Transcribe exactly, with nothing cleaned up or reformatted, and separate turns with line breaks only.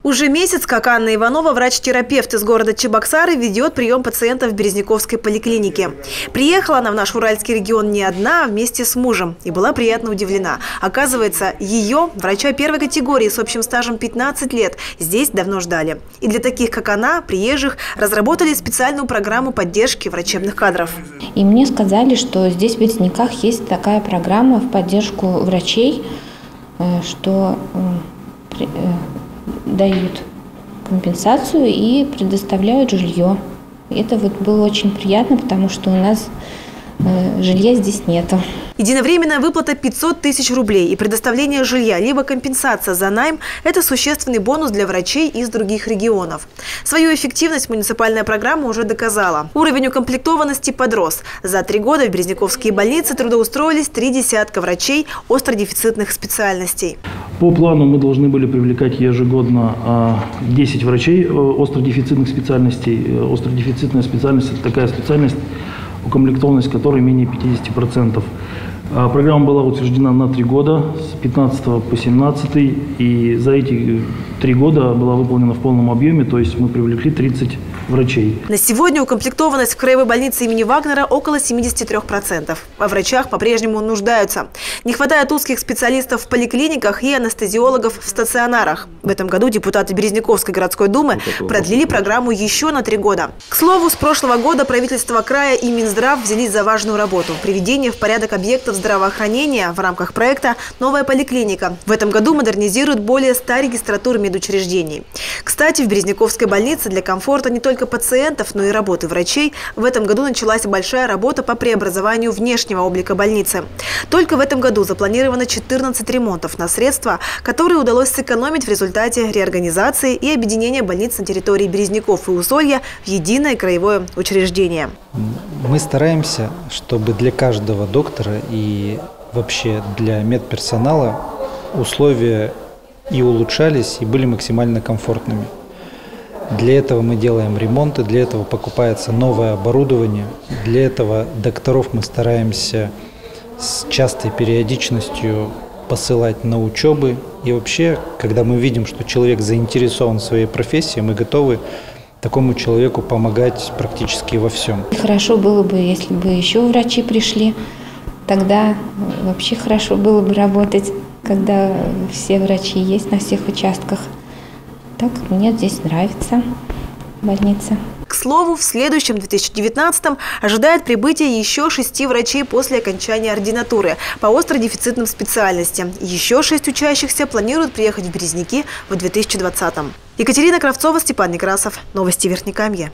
Уже месяц, как Анна Иванова, врач-терапевт из города Чебоксары, ведет прием пациентов в Березняковской поликлинике. Приехала она в наш Уральский регион не одна, а вместе с мужем. И была приятно удивлена. Оказывается, ее, врача первой категории с общим стажем пятнадцать лет, здесь давно ждали. И для таких, как она, приезжих, разработали специальную программу поддержки врачебных кадров.
И мне сказали, что здесь в Березняках есть такая программа в поддержку врачей, что дают компенсацию и предоставляют жилье. Это вот было очень приятно, потому что у нас э, жилья здесь нету.
Единовременная выплата пятьсот тысяч рублей и предоставление жилья, либо компенсация за найм – это существенный бонус для врачей из других регионов. Свою эффективность муниципальная программа уже доказала. Уровень укомплектованности подрос. За три года в березняковские больницы трудоустроились три десятка врачей остродефицитных специальностей.
По плану мы должны были привлекать ежегодно десять врачей остродефицитных специальностей. Остродефицитная специальность – это такая специальность, укомплектованность которой менее пятидесяти процентов. Программа была утверждена на три года, с пятнадцатого по семнадцатый, и за эти три года была выполнена в полном объеме, то есть мы привлекли тридцать врачей.
На сегодня укомплектованность в краевой больнице имени Вагнера около семидесяти трёх процентов. Во врачах по-прежнему нуждаются. Не хватает узких специалистов в поликлиниках и анестезиологов в стационарах. В этом году депутаты Березняковской городской думы продлили программу еще на три года. К слову, с прошлого года правительство края и Минздрав взялись за важную работу – приведение в порядок объектов здравоохранения в рамках проекта «Новая поликлиника». В этом году модернизируют более ста регистратур медучреждений. Кстати, в Березняковской больнице для комфорта не только пациентов, но и работы врачей в этом году началась большая работа по преобразованию внешнего облика больницы. Только в этом году запланировано четырнадцать ремонтов на средства, которые удалось сэкономить в результате реорганизации и объединения больниц на территории Березняков и Усолья в единое краевое учреждение.
Мы стараемся, чтобы для каждого доктора и вообще для медперсонала условия и улучшались, и были максимально комфортными. Для этого мы делаем ремонты, для этого покупается новое оборудование, для этого докторов мы стараемся с частой периодичностью посылать на учебы. И вообще, когда мы видим, что человек заинтересован в своей профессии, мы готовы такому человеку помогать практически во всем.
Хорошо было бы, если бы еще врачи пришли. Тогда вообще хорошо было бы работать, когда все врачи есть на всех участках. Так мне здесь нравится больница.
К слову, в следующем две тысячи девятнадцатом ожидает прибытие еще шести врачей после окончания ординатуры по остродефицитным специальностям. Еще шесть учащихся планируют приехать в Березняки в две тысячи двадцатом. Екатерина Кравцова, Степан Некрасов. Новости Верхнекамья.